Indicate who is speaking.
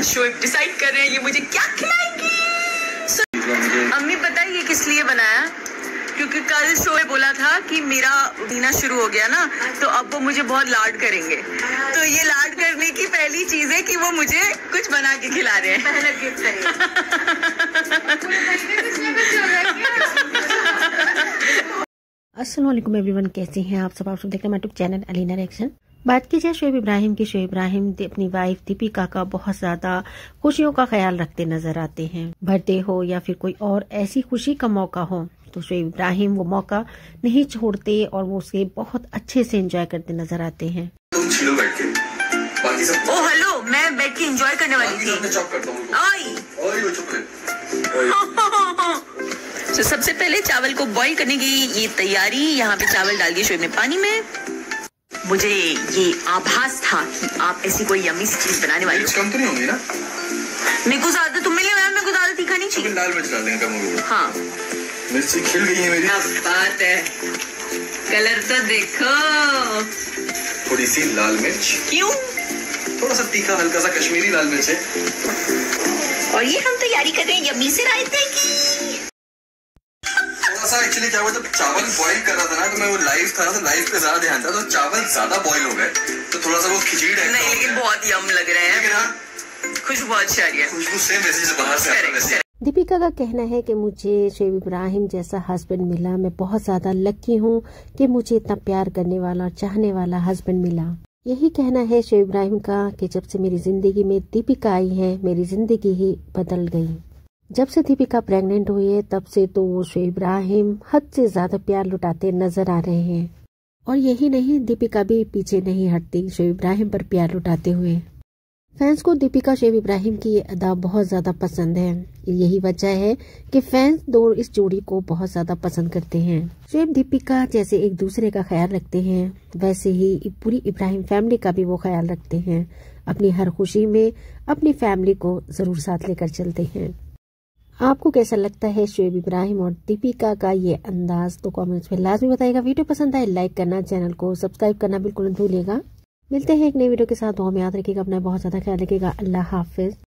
Speaker 1: Shoaib decide कर रहे हैं ये मुझे क्या खिलाएंगी। अम्मी पता है ये किस लिए बनाया? क्योंकि कल शोएब बोला था कि मेरा महीना शुरू हो गया ना, तो अब वो मुझे बहुत लाड करेंगे। तो ये लाड करने की पहली चीज है कि वो मुझे कुछ बना के खिला रहे हैं। पहला गिफ्ट है।
Speaker 2: अस्सलाम वालेकुम एवरीवन, कैसे हैं आप सब देख रहे हैं यूट्यूब चैनल अलीना रिएक्शन। बात की जाए शोएब इब्राहिम की, शोएब इब्राहिम अपनी वाइफ दीपिका का बहुत ज्यादा खुशियों का ख्याल रखते नजर आते हैं। बर्थडे हो या फिर कोई और ऐसी खुशी का मौका हो तो शोएब इब्राहिम वो मौका नहीं छोड़ते और वो उसे बहुत अच्छे से एंजॉय करते नजर आते हैं।
Speaker 1: ओ हेलो, मैं बैठ के एंजॉय करने वाली थी। तो सबसे पहले चावल को बॉईल करने की ये तैयारी। यहाँ पे चावल डाल दिए शोएब ने पानी में। मुझे ये आभास था कि आप ऐसी कोई यम्मी सी चीज बनाने वाली हो।
Speaker 3: कम तो नहीं होंगी ना?
Speaker 1: मेरे को ज्यादा तुम मिले, मेरे को ज्यादा तीखा नहीं चाहिए।
Speaker 3: लाल मिर्च डाल देंगे, कम होगी।
Speaker 1: हाँ,
Speaker 3: मिर्ची खिल गई है मेरी।
Speaker 1: क्या बात है, कलर तो देखो।
Speaker 3: थोड़ी सी लाल मिर्च।
Speaker 1: क्यों?
Speaker 3: थोड़ा सा तीखा, हल्का सा कश्मीरी लाल मिर्च है।
Speaker 1: और ये हम तैयारी कर रहे हैं यम्मी से रायते की।
Speaker 3: एक्चुअली क्या हुआ, जब चावल बॉईल कर रहा था ना, तो मैं वो लाइव था तो लाइव पे ज्यादा ध्यान था, तो चावल ज्यादा बॉईल हो गए, तो थोड़ा सा वो खिचड़ी टाइप। नहीं, लेकिन बहुत यम लग रहे हैं। खुशबू बहुत अच्छी आ रही है। खुशबू सेम वैसे से बाहर से आता है वैसे।
Speaker 2: दीपिका का कहना है कि मुझे शोएब इब्राहिम जैसा हस्बैंड मिला, मैं बहुत ज्यादा लकी हूँ कि मुझे इतना प्यार करने वाला और चाहने वाला हस्बैंड मिला। यही कहना है शोएब इब्राहिम का कि जब से मेरी जिंदगी में दीपिका आई है, मेरी जिंदगी ही बदल गई। जब से दीपिका प्रेग्नेंट हुई है तब से तो वो शोएब इब्राहिम हद से ज्यादा प्यार लुटाते नजर आ रहे हैं। और यही नहीं, दीपिका भी पीछे नहीं हटती शोएब इब्राहिम पर प्यार लुटाते हुए। फैंस को दीपिका शोएब इब्राहिम की ये अदा बहुत ज्यादा पसंद है। यही वजह है कि फैंस दोनों इस जोड़ी को बहुत ज्यादा पसंद करते हैं। शोएब दीपिका जैसे एक दूसरे का ख्याल रखते हैं, वैसे ही पूरी इब्राहिम फैमिली का भी वो ख्याल रखते हैं। अपनी हर खुशी में अपनी फैमिली को जरूर साथ लेकर चलते हैं। आपको कैसा लगता है शोएब इब्राहिम और दीपिका का ये अंदाज? तो कमेंट्स में लाजमी बताइएगा। वीडियो पसंद आए लाइक करना, चैनल को सब्सक्राइब करना बिल्कुल न भूलिएगा। मिलते हैं एक नई वीडियो के साथ। दुआ में याद रखिएगा, अपना बहुत ज्यादा ख्याल रखिएगा। अल्लाह हाफिज।